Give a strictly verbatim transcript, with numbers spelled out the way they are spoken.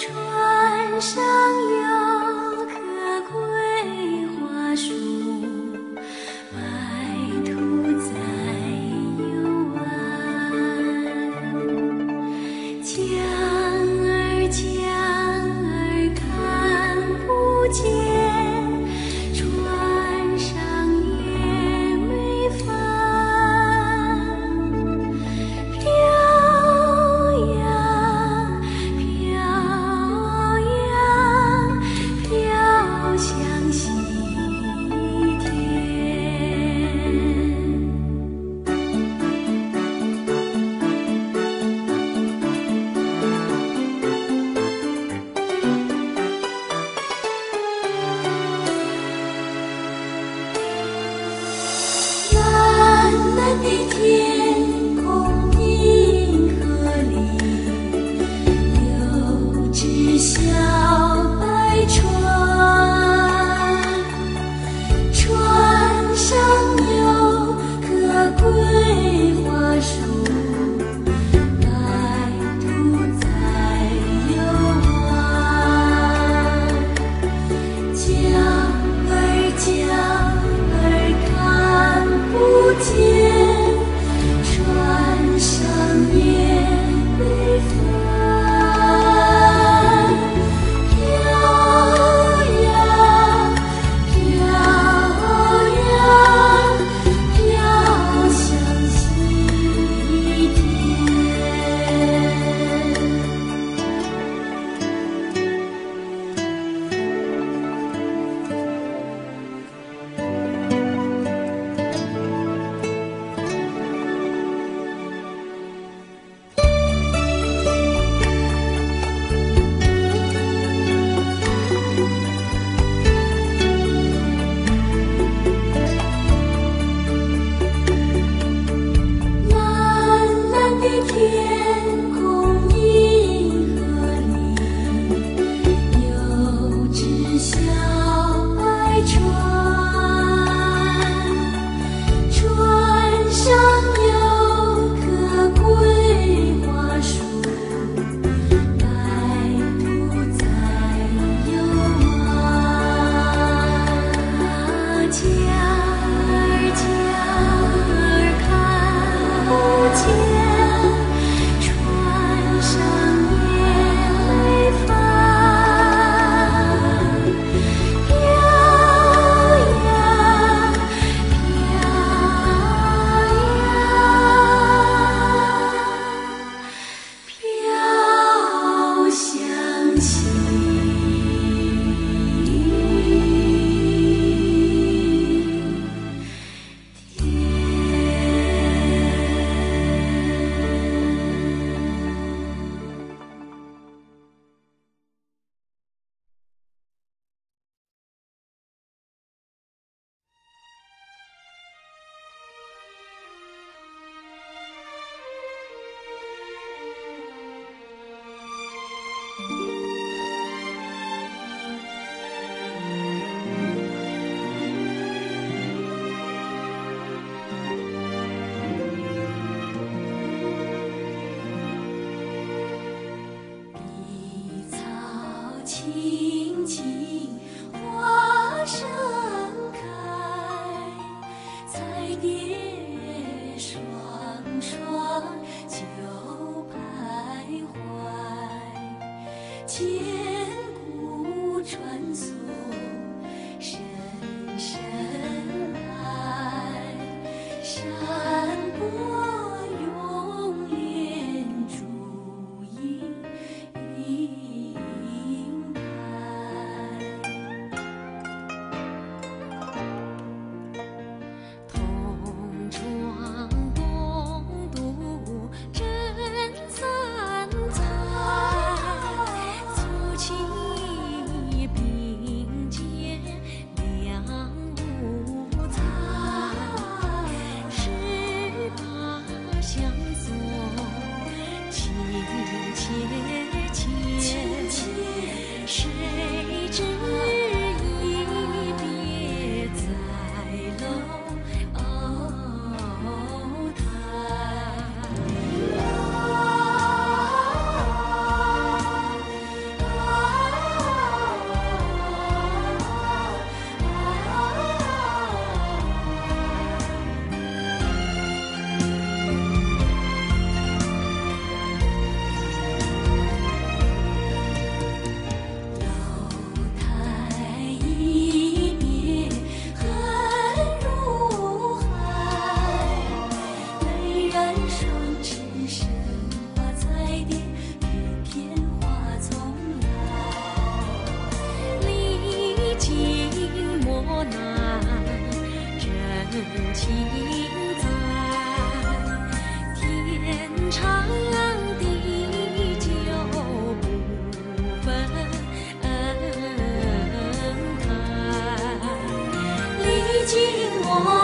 船上有棵桂花树，白兔在游玩。江儿江儿看不见，船上也没帆。飘呀飘呀飘向西天。蓝蓝的天空，银河里有只小白船，船上有棵桂花树，白兔在游玩。江儿江儿看不见，船上也没帆。飘呀飘呀飘向西天。蓝蓝的天空，银河里有只小白船，船上有棵桂花树，白兔在游玩。江儿江儿看不见，船上也没帆。飘呀飘呀飘向西碧草青青花盛开，彩蝶双双就徘徊。千古传颂深深爱，山坡永远烛影云台。同窗共度真三载，促情在，天长地久不分开，历经我。